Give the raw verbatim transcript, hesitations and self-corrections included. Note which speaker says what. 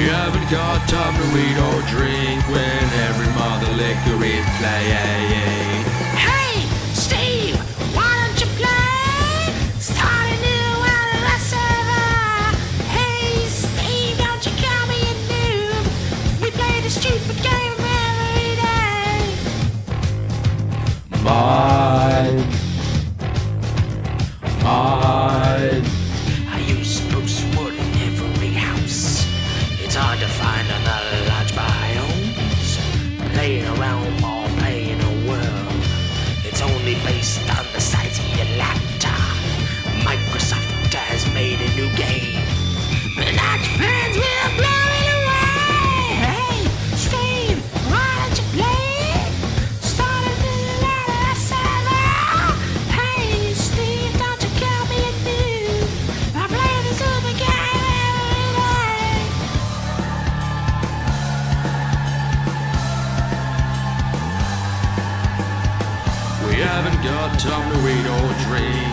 Speaker 1: We haven't got time to eat or drink when every motherlicker is playing.
Speaker 2: Hey, Steve, why don't you play? Start a new outlaw server. Hey, Steve, don't you call me a noob? We play the stupid game every day.
Speaker 1: Mine. Mine.
Speaker 2: I use spruce wood in every house. It's hard to find another large biomes. Playing around while playing a world. It's only based on the size of your laptop. Microsoft has made a new game. But not friends will blow it away. Hey, Steve, why don't you play? Start a new outlaw server. Hey, Steve, don't you call me a noob? I play the super game every day.
Speaker 1: We haven't got time to eat or drink